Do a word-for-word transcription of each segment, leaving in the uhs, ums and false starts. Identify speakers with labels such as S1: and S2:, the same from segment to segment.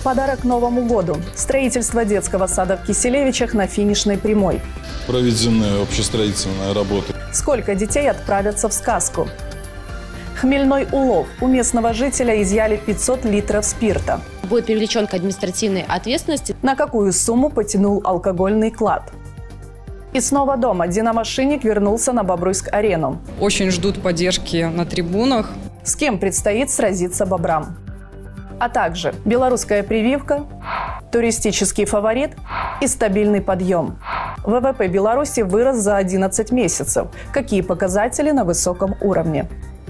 S1: Подарок к Новому году. Строительство детского сада в Киселевичах на финишной прямой.
S2: Проведены общестроительные работы.
S1: Сколько детей отправятся в сказку? Хмельной улов. У местного жителя изъяли пятьсот литров спирта.
S3: Будет привлечен к административной ответственности.
S1: На какую сумму потянул алкогольный клад? И снова дома. Динамошенник вернулся на Бобруйск-арену.
S4: Очень ждут поддержки на трибунах.
S1: С кем предстоит сразиться бобрам? А также белорусская прививка, туристический фаворит и стабильный подъем. ВВП Беларуси вырос за одиннадцать месяцев. Какие показатели на высоком уровне?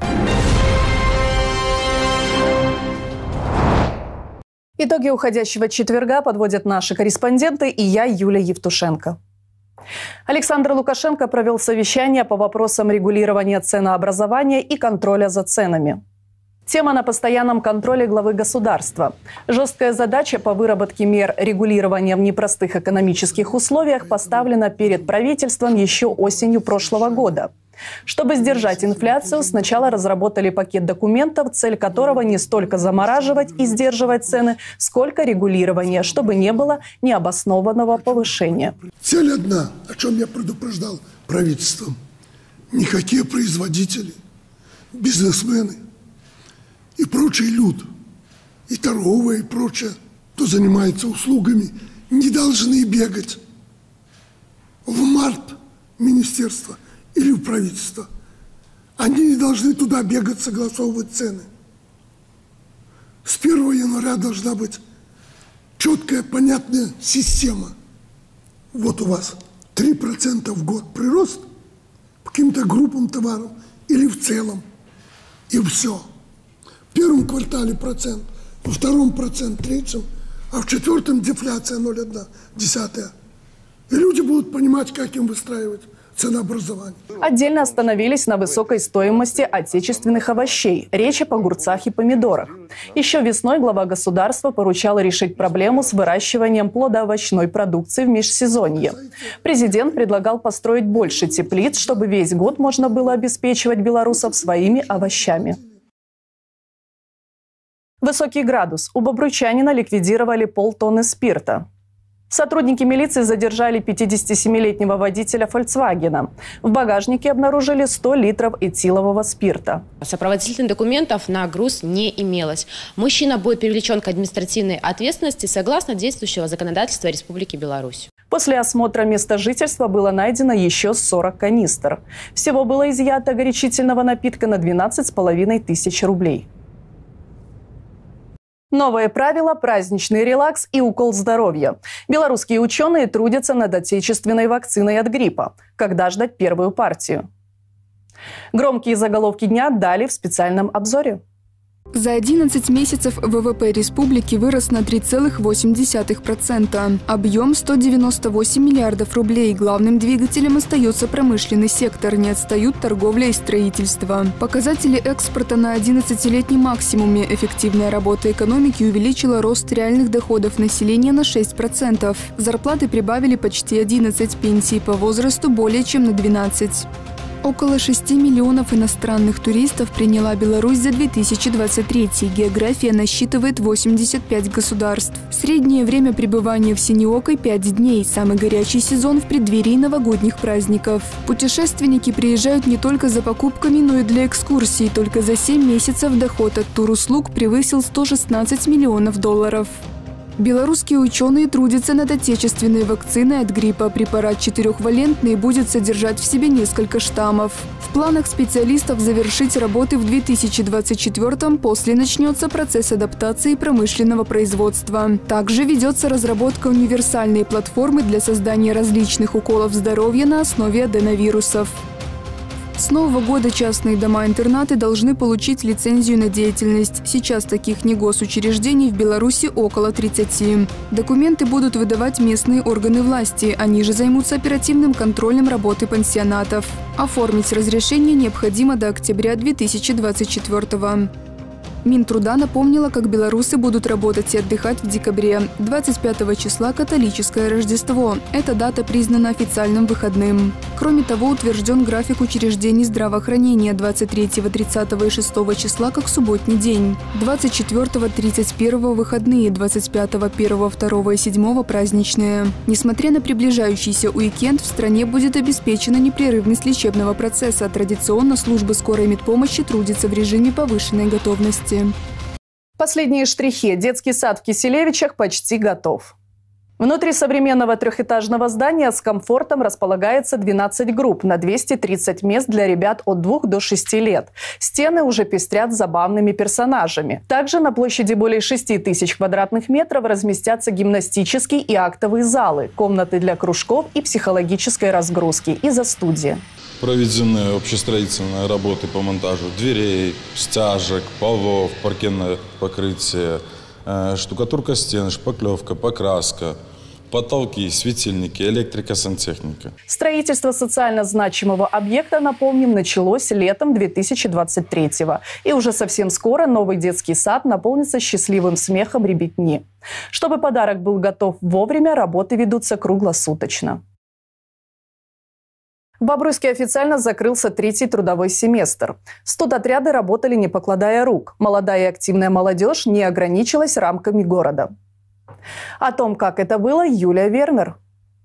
S1: Итоги уходящего четверга подводят наши корреспонденты и я, Юлия Евтушенко. Александр Лукашенко провел совещание по вопросам регулирования ценообразования и контроля за ценами. Тема на постоянном контроле главы государства. Жесткая задача по выработке мер регулирования в непростых экономических условиях поставлена перед правительством еще осенью прошлого года. Чтобы сдержать инфляцию, сначала разработали пакет документов, цель которого не столько замораживать и сдерживать цены, сколько регулирование, чтобы не было необоснованного повышения.
S5: Цель одна, о чем я предупреждал правительством. Никакие производители, бизнесмены и прочий люд, и торговые, и прочее, кто занимается услугами, не должны бегать в март министерства или в правительство. Они не должны туда бегать, согласовывать цены. С первого января должна быть четкая, понятная система. Вот у вас три процента в год прирост по каким-то группам товаров или в целом. И все. В первом квартале процент, во втором процент, в третьем, а в четвертом дефляция ноль целых одна десятая. И люди будут понимать, как им выстраивать ценообразование.
S1: Отдельно остановились на высокой стоимости отечественных овощей. Речь об огурцах и помидорах. Еще весной глава государства поручал решить проблему с выращиванием плодоовощной продукции в межсезонье. Президент предлагал построить больше теплиц, чтобы весь год можно было обеспечивать белорусов своими овощами. Высокий градус. У бобруйчанина ликвидировали полтонны спирта. Сотрудники милиции задержали пятидесятисемилетнего водителя «Фольксвагена». В багажнике обнаружили сто литров этилового спирта.
S3: Сопроводительных документов на груз не имелось. Мужчина будет привлечен к административной ответственности согласно действующего законодательства Республики Беларусь.
S1: После осмотра места жительства было найдено еще сорок канистр. Всего было изъято горячительного напитка на двенадцать с половиной тысяч рублей. Новые правила, праздничный релакс и укол здоровья. Белорусские ученые трудятся над отечественной вакциной от гриппа. Когда ждать первую партию? Громкие заголовки дня дали в специальном обзоре.
S6: За одиннадцать месяцев ВВП республики вырос на три целых восемь десятых процента. Объем сто девяносто восемь миллиардов рублей. Главным двигателем остается промышленный сектор. Не отстают торговля и строительство. Показатели экспорта на одиннадцатилетнем максимуме. Эффективная работа экономики увеличила рост реальных доходов населения на шесть процентов. Зарплаты прибавили почти одиннадцать, пенсий по возрасту более чем на двенадцать. Около шести миллионов иностранных туристов приняла Беларусь за две тысячи двадцать третий. География насчитывает восемьдесят пять государств. Среднее время пребывания в Синеокой – пять дней. Самый горячий сезон в преддверии новогодних праздников. Путешественники приезжают не только за покупками, но и для экскурсий. Только за семь месяцев доход от туруслуг превысил сто шестнадцать миллионов долларов. Белорусские ученые трудятся над отечественной вакциной от гриппа. Препарат четырехвалентный будет содержать в себе несколько штаммов. В планах специалистов завершить работы в две тысячи двадцать четвёртом, после начнется процесс адаптации промышленного производства. Также ведется разработка универсальной платформы для создания различных уколов здоровья на основе аденовирусов. С нового года частные дома-интернаты должны получить лицензию на деятельность. Сейчас таких негосучреждений в Беларуси около тридцати. Документы будут выдавать местные органы власти. Они же займутся оперативным контролем работы пансионатов. Оформить разрешение необходимо до октября две тысячи двадцать четвёртого. Минтруда напомнила, как белорусы будут работать и отдыхать в декабре. двадцать пятого числа католическое Рождество. Эта дата признана официальным выходным. Кроме того, утвержден график учреждений здравоохранения двадцать третьего, тридцатого и шестого числа как субботний день. двадцать четвёртого, тридцать первого выходные, двадцать пятого, первого, второго и седьмого праздничные. Несмотря на приближающийся уикенд, в стране будет обеспечена непрерывность лечебного процесса. Традиционно службы скорой медпомощи трудятся в режиме повышенной готовности.
S1: Последние штрихи. Детский сад в Киселевичах почти готов. Внутри современного трехэтажного здания с комфортом располагается двенадцать групп на двести тридцать мест для ребят от двух до шести лет. Стены уже пестрят забавными персонажами. Также на площади более шести тысяч квадратных метров разместятся гимнастические и актовые залы, комнаты для кружков и психологической разгрузки из-за студии.
S2: Проведены общестроительные работы по монтажу дверей, стяжек, полов, паркетное покрытие, штукатурка стен, шпаклевка, покраска, потолки, светильники, электрика, сантехника.
S1: Строительство социально значимого объекта, напомним, началось летом две тысячи двадцать третьего. И уже совсем скоро новый детский сад наполнится счастливым смехом ребятни. Чтобы подарок был готов вовремя, работы ведутся круглосуточно. В Бобруйске официально закрылся третий трудовой семестр. Студотряды работали, не покладая рук. Молодая и активная молодежь не ограничилась рамками города. О том, как это было, Юлия Вернер.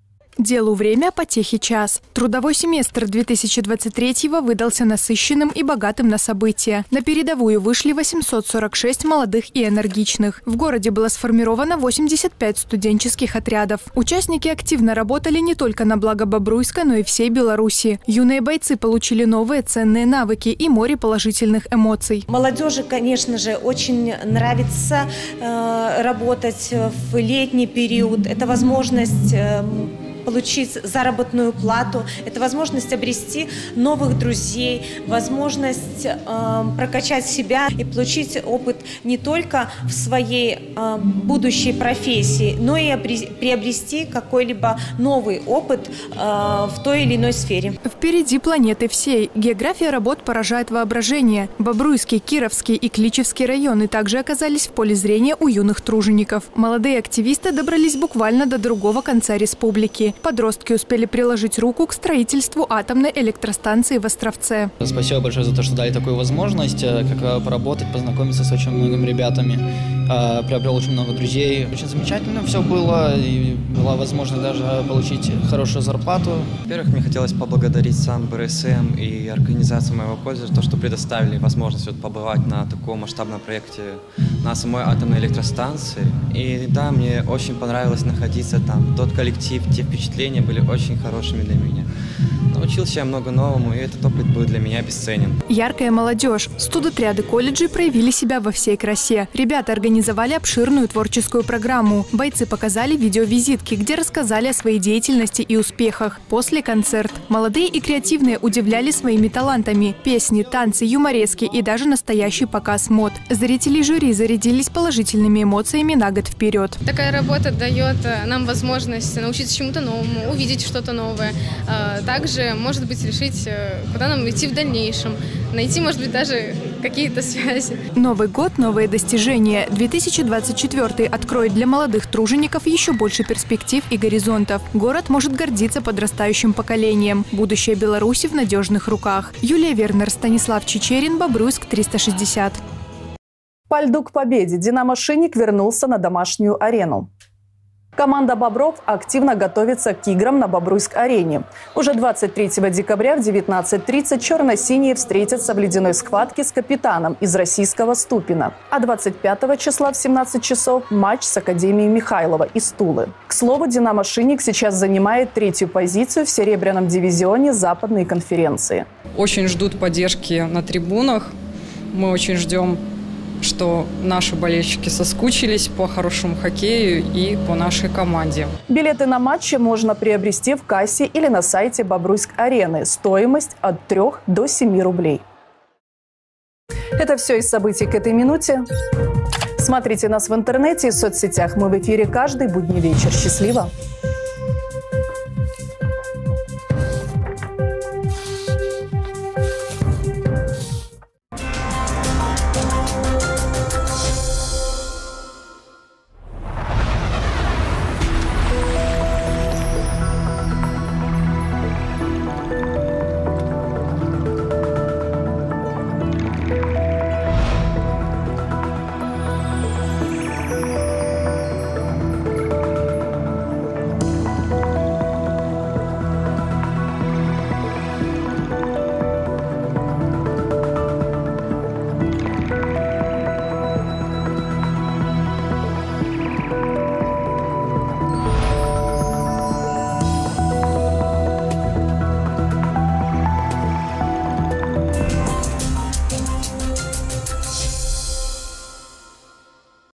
S7: Делу время, потехи час. Трудовой семестр две тысячи двадцать третьего выдался насыщенным и богатым на события. На передовую вышли восемьсот сорок шесть молодых и энергичных. В городе было сформировано восемьдесят пять студенческих отрядов. Участники активно работали не только на благо Бобруйска, но и всей Беларуси. Юные бойцы получили новые ценные навыки и море положительных эмоций.
S8: Молодежи, конечно же, очень нравится э, работать в летний период. Это возможность э, получить заработную плату, это возможность обрести новых друзей, возможность э, прокачать себя и получить опыт не только в своей э, будущей профессии, но и приобрести какой-либо новый опыт э, в той или иной сфере.
S7: Впереди планеты всей. География работ поражает воображение. Бобруйский, Кировский и Кличевский районы также оказались в поле зрения у юных тружеников. Молодые активисты добрались буквально до другого конца республики. Подростки успели приложить руку к строительству атомной электростанции в Островце.
S9: Спасибо большое за то, что дали такую возможность, как поработать, познакомиться с очень многими ребятами. Приобрел очень много друзей. Очень замечательно все было, и была возможность даже получить хорошую зарплату.
S10: Во-первых, мне хотелось поблагодарить сам бэ эр эс эм и организацию моего колледжа, то, что предоставили возможность вот побывать на таком масштабном проекте на самой атомной электростанции. И да, мне очень понравилось находиться там. Тот коллектив, те впечатления были очень хорошими для меня. Научился я много новому, и этот опыт был для меня бесценен.
S7: Яркая молодежь. Студотряды колледжей проявили себя во всей красе. Ребята организовали обширную творческую программу. Бойцы показали видеовизитки, где рассказали о своей деятельности и успехах. После концерт. Молодые и креативные удивляли своими талантами. Песни, танцы, юморески и даже настоящий показ мод. Зрители жюри зарядились положительными эмоциями на год вперед.
S11: Такая работа дает нам возможность научиться чему-то новому, увидеть что-то новое. Также, может быть, решить, куда нам идти в дальнейшем. Найти, может быть, даже какие-то связи.
S7: Новый год, новые достижения. две тысячи двадцать четвёртый откроет для молодых тружеников еще больше перспектив и горизонтов. Город может гордиться подрастающим поколением. Будущее Беларуси в надежных руках. Юлия Вернер, Станислав Чечерин, Бобруйск, триста шестьдесят.
S1: По льду к победе «Динамо Шинник» вернулся на домашнюю арену. Команда «Бобров» активно готовится к играм на Бобруйск-арене. Уже двадцать третьего декабря в девятнадцать тридцать черно-синие встретятся в ледяной схватке с «Капитаном» из российского Ступино. А двадцать пятого числа в семнадцать часов матч с Академией Михайлова из Тулы. К слову, «Динамо Шинник» сейчас занимает третью позицию в серебряном дивизионе Западной конференции.
S4: Очень ждут поддержки на трибунах. Мы очень ждем, что наши болельщики соскучились по хорошему хоккею и по нашей команде.
S1: Билеты на матчи можно приобрести в кассе или на сайте Бобруйск-арены. Стоимость от трёх до семи рублей. Это все из событий к этой минуте. Смотрите нас в интернете и соцсетях. Мы в эфире каждый будний вечер. Счастливо!